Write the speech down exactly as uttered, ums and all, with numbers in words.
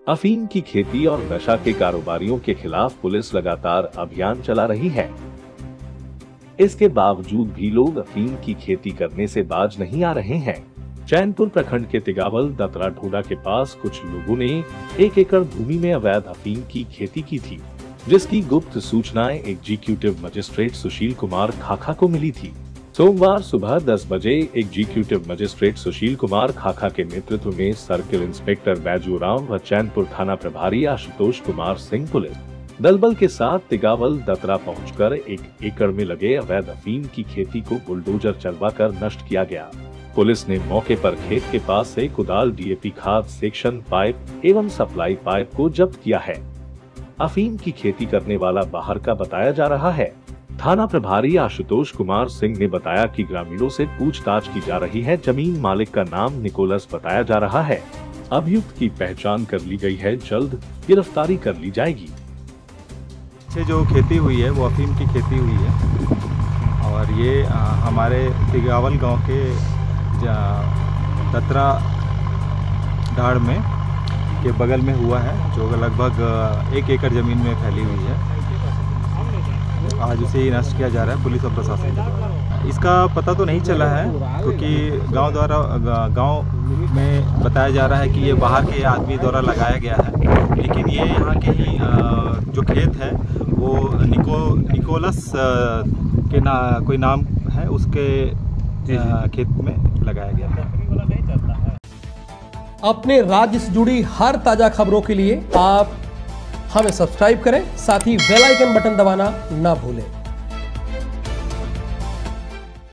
अफीम की खेती और नशा के कारोबारियों के खिलाफ पुलिस लगातार अभियान चला रही है। इसके बावजूद भी लोग अफीम की खेती करने से बाज नहीं आ रहे हैं। चैनपुर प्रखंड के तिगावल दतरा ढोडा के पास कुछ लोगों ने एक एकड़ भूमि में अवैध अफीम की खेती की थी, जिसकी गुप्त सूचनाएं एग्जीक्यूटिव मजिस्ट्रेट सुशील कुमार खाखा को मिली थी। सोमवार सुबह दस बजे एग्जीक्यूटिव मजिस्ट्रेट सुशील कुमार खाखा के नेतृत्व में सर्किल इंस्पेक्टर बैजूराम व चैनपुर थाना प्रभारी आशुतोष कुमार सिंह पुलिस दलबल के साथ तिगावल दतरा पहुंचकर एक एकड़ में लगे अवैध अफीम की खेती को बुलडोजर चलवाकर नष्ट किया गया। पुलिस ने मौके पर खेत के पास से कुदाल, डीएपी खाद, सेक्शन पाइप एवं सप्लाई पाइप को जब्त किया है। अफीम की खेती करने वाला बाहर का बताया जा रहा है। थाना प्रभारी आशुतोष कुमार सिंह ने बताया कि ग्रामीणों से पूछताछ की जा रही है। जमीन मालिक का नाम निकोलस बताया जा रहा है। अभियुक्त की पहचान कर ली गई है, जल्द गिरफ्तारी कर ली जाएगी। जो खेती हुई है वो अफीम की खेती हुई है और ये आ, हमारे तिगावल गांव के दतरा ढाड़ में के बगल में हुआ है, जो लगभग एक एकड़ ज़मीन में फैली हुई है। आज उसे नष्ट किया जा रहा है पुलिस और प्रशासन द्वारा। इसका पता तो नहीं चला है, क्योंकि गांव द्वारा गांव में बताया जा रहा है कि ये बाहर के आदमी द्वारा लगाया गया है, लेकिन ये यहाँ के ही जो खेत है वो निको निकोलस के ना कोई नाम है, उसके खेत में लगाया गया है। अपने राज्य से जुड़ी हर ताजा खबरों के लिए आप हमें सब्सक्राइब करें, साथ ही बेल आइकन बटन दबाना ना भूलें।